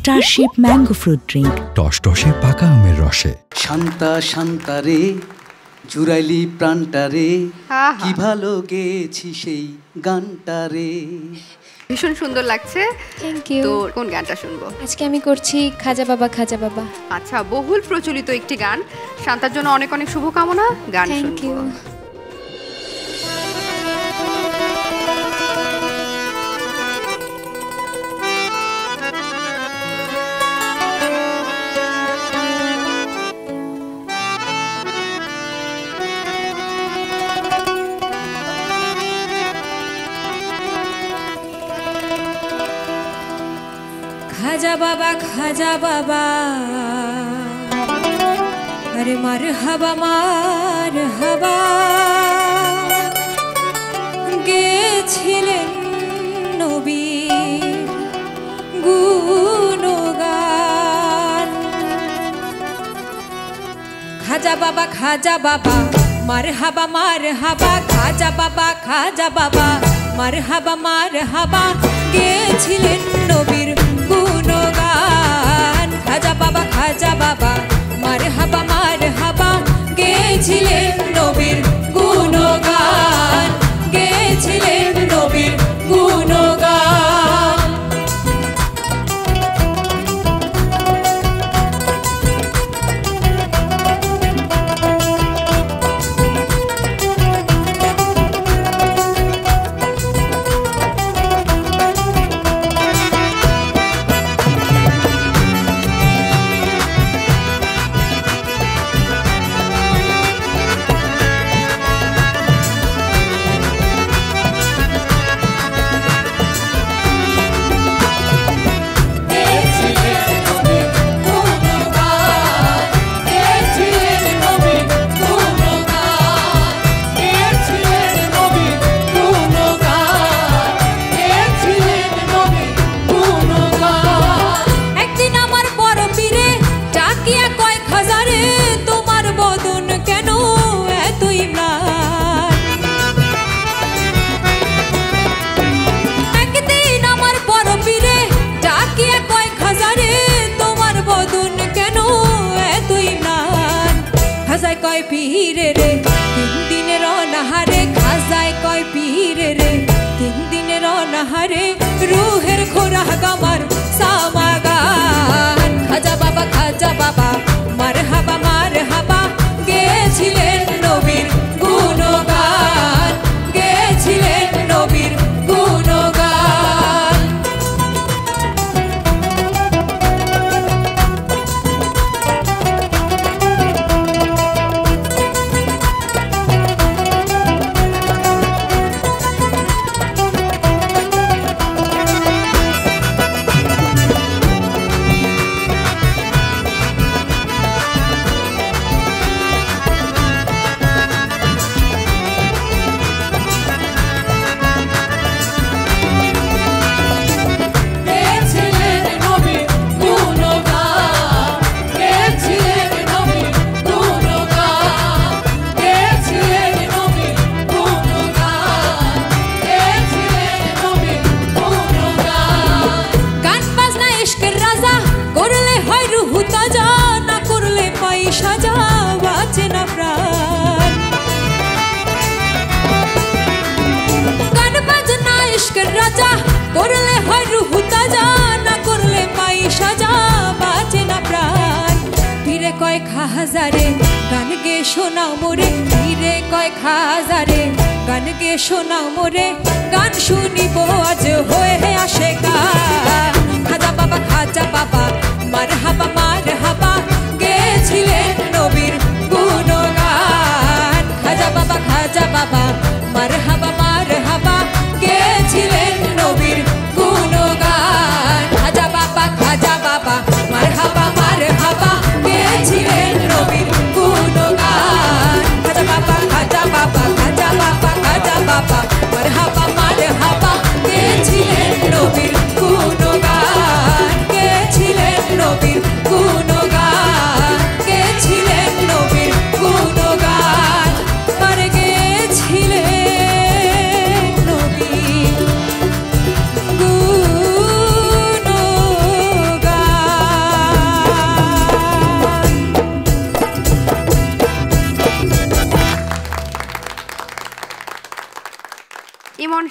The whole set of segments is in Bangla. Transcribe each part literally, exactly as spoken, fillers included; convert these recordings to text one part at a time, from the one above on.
স্টারশিপ ম্যাঙ্গো ফ্রুট ড্রিঙ্ক, টসটসে পাকা আমের রসে। শান্তা শান্তা রে জুড়াইলি প্রাণটা রে, কি ভালো গেছি সেই গানটা রে। ভীষণ সুন্দর লাগছে। Thank you. তো কোন গানটা শুনবো আজকে? আমি করছি খাজা বাবা খাজা বাবা। আচ্ছা, বহুল প্রচলিত একটি গান। শান্তার জন্য অনেক অনেক শুভকামনা। গান থ্যাংক ইউ। খাজা বাবা খাজা বাবা, আরে মার হাবা মার হাবা, গেছিলেন নবীর গুণগান। খাজা বাবা খাজা বাবা, মার হাবা মার হাবা, খাজা বাবা খাজা বাবা, মার হাবা মার হাবা, গেছিলেন নবীর গুণগান। খাজা বাবা খাজা বাবা, মার হাবা মার হাবা, গেছিলেন নবীর গুণগান, গেছিলেন নবীর গুণগান। কয় পীরে রে তিন দিনের অনাহারে, খাজায় কয় পীরে রে তিন দিনের অনাহারে, রুহের খোরাক আমার সামাগান। খাজা বাবা খাজা বাবা, মার হাবা মার হাবা, গেছিলেন নবীর গুণগান, গেছিলেন নবীর গুণগান। রাজা করলে হয় রুহু তাজা, না করলে পাই সাজা, বাঁচে না প্রাণ। ফিরে কয় খাজারে গান গে শোনা মোরে, ফিরে কয় খাজারে গান গে শোনা মোরে, গান শুনিব আজ হয়ে আসে গান। খাজা বাবা খাজা বাবা, মার হাবা মার হাবা, গেছিলেন নবীর গুণগান। খাজা বাবা খাজা বাবা, মার হাবা মার হাবা, গেছিলেন নবীর গুণগান। খাজা বাবা খাজা বাবা, মার হাবা মার হাবা, গেছিলেন নবীর গুণগান। খাজা বাবা খাজা বাবা, খাজা বাবা খাজা বাবা, মার হাবা মার হাবা, গেছিলেন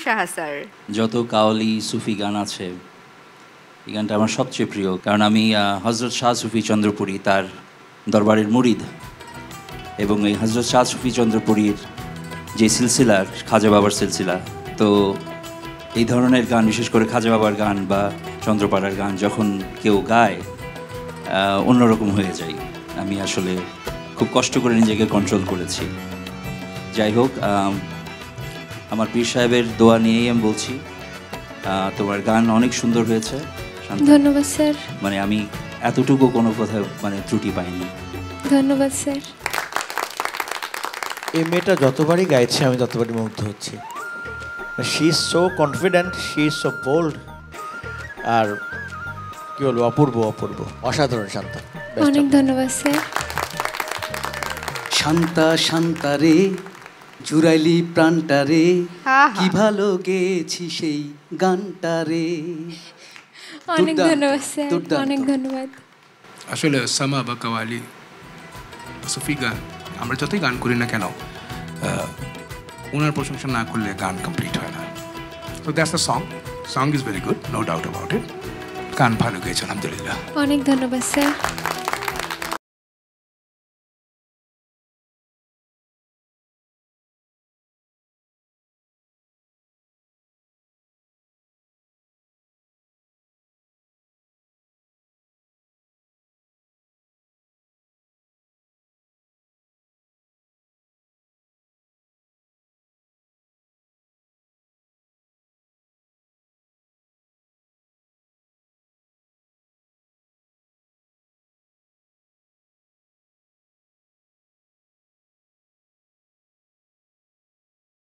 সাহা স্যার। যত কাওয়ালি সুফি গান আছে এই গানটা আমার সবচেয়ে প্রিয়, কারণ আমি হজরত শাহ সুফি চন্দ্রপুরী তার দরবারের মুরিদ, এবং এই হজরত শাহ সুফি চন্দ্রপুরীর যে সিলসিলার খাজা বাবার সিলসিলা, তো এই ধরনের গান, বিশেষ করে খাজা বাবার গান বা চন্দ্রপাড়ার গান যখন কেউ গায় অন্যরকম হয়ে যায়। আমি আসলে খুব কষ্ট করে নিজেকে কন্ট্রোল করেছি। যাই হোক, আমার পীর সাহেবের দোয়া নিয়েই আমি বলছি, তোমার গান অনেক সুন্দর হয়েছে। ধন্যবাদ স্যার। মানে আমি এতটুকু কোনো কোথাও মানে ত্রুটি পাইনি। ধন্যবাদ স্যার। এই মেয়েটা যতবারই গাইছে আমি ততবারই মুগ্ধ হচ্ছি। She is so confident, she is so bold, আর কি বলবো, অপূর্ব অপূর্ব অসাধারণ। শান্তা, অনেক ধন্যবাদ স্যার। শান্তা শান্তা রে জুড়াইলি প্রাণটা রে, কি ভালো গেছি সেই গানটা রে। অনেক ধন্যবাদ স্যার, অনেক ধন্যবাদ। আসলে সামা বা কাওয়ালি সুফি গান আমরা যতই গান করি না কেন, ওনার প্রশংসা না করলে গান কমপ্লিট হয় না। তো that's the song song is very good, no doubt about it. গান ভালো গেয়েছে, আলহামদুলিল্লাহ। অনেক ধন্যবাদ স্যার।